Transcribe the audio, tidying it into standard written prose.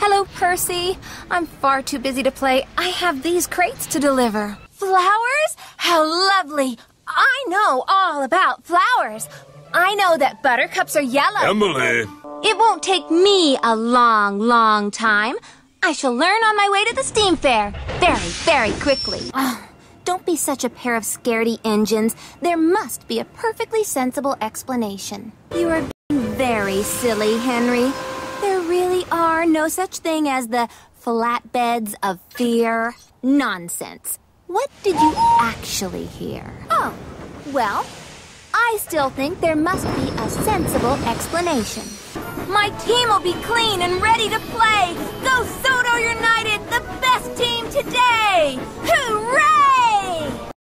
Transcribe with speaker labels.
Speaker 1: Hello, Percy. I'm far too busy to play. I have these crates to deliver. Flowers? How lovely. I know all about flowers. I know that buttercups are yellow.
Speaker 2: Emily!
Speaker 1: It won't take me a long, long time. I shall learn on my way to the steam fair. Very, very quickly. Oh, don't be such a pair of scaredy engines. There must be a perfectly sensible explanation. You are being very silly, Henry. There really are no such thing as the flatbeds of fear. Nonsense. What did you actually hear? Oh, well, I still think there must be a sensible explanation. My team will be clean and ready to play! Go Soto United, the best team today! Hooray!